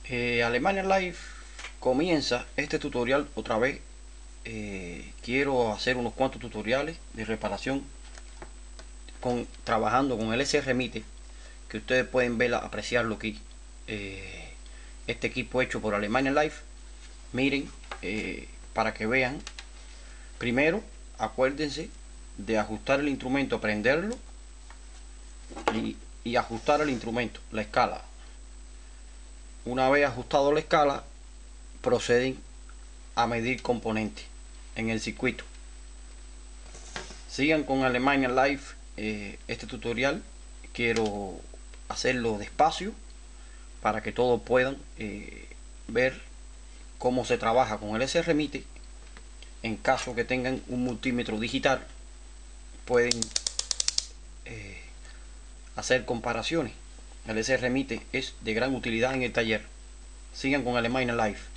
Alemania Life comienza este tutorial otra vez. Quiero hacer unos cuantos tutoriales de reparación trabajando con el SRMite, que ustedes pueden ver, apreciarlo aquí. Este equipo hecho por Alemania Life. Miren, para que vean. Primero, acuérdense de ajustar el instrumento, prenderlo y ajustar el instrumento, la escala. Una vez ajustado la escala, proceden a medir componentes en el circuito. Sigan con Alemania Life. Este tutorial quiero hacerlo despacio para que todos puedan ver cómo se trabaja con el SRMite. En caso que tengan un multímetro digital, pueden hacer comparaciones. El SRMite es de gran utilidad en el taller. Sigan con Alemania Life.